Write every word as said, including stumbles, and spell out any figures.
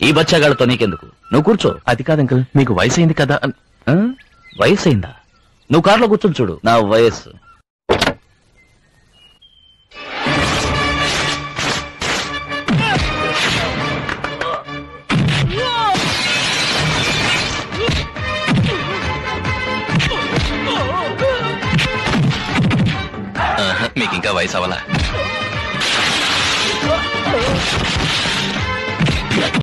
ఈ బచ్చాగాళ్ళతో నీకెందుకు? నువ్వు కూర్చో. అది కాదు అంకుల్, మీకు వయసు అయింది కదా. వయసు అయిందా? నువ్వు కారులో కూర్చొని చూడు. నా వయస్సు మీకు ఇంకా వయసు అవ్వాలా?